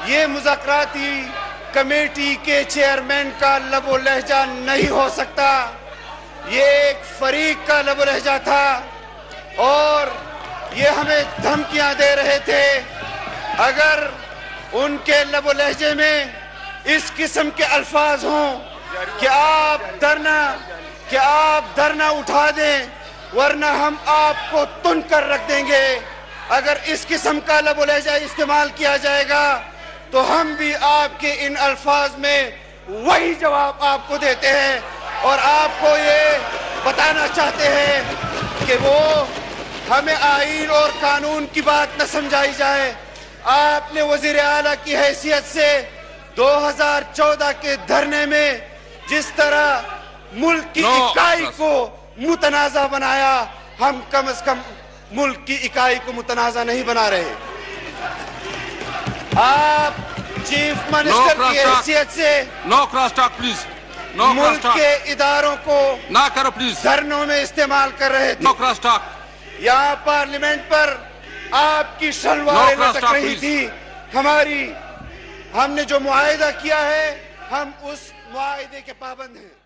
ये मुज़ाकराती कमेटी के चेयरमैन का लबो लहजा नहीं हो सकता। ये एक फरीक का लबो लहजा था और ये हमें धमकियां दे रहे थे। अगर उनके लबो लहजे में इस किस्म के अल्फाज हों कि आप धरना उठा दें वरना हम आपको तुन कर रख देंगे, अगर इस किस्म का लबो लहजा इस्तेमाल किया जाएगा तो हम भी आपके इन अल्फाज में वही जवाब आपको देते हैं और आपको ये बताना चाहते हैं कि वो हमें आईन और कानून की बात न समझाई जाए। आपने वजीर आला की हैसियत से 2014 के धरने में जिस तरह मुल्क की इकाई को मुतनाज़ा बनाया, हम कम से कम मुल्क की इकाई को मुतनाज़ा नहीं बना रहे। आप चीफ मिनिस्टर की हैसियत से प्लीज मुल्क के इदारों को ना करो प्लीज धरनों में इस्तेमाल कर रहे थे। यहाँ पार्लियामेंट पर आपकी शलवारें लटक रही थी। हमने जो मुआहिदा किया है हम उस मुआहिदे के पाबंद हैं।